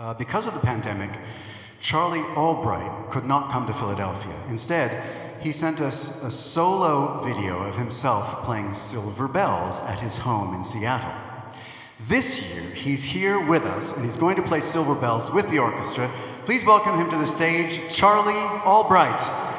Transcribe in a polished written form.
Because of the pandemic, Charlie Albright could not come to Philadelphia. Instead, he sent us a solo video of himself playing Silver Bells at his home in Seattle. This year, he's here with us, and he's going to play Silver Bells with the orchestra. Please welcome him to the stage, Charlie Albright.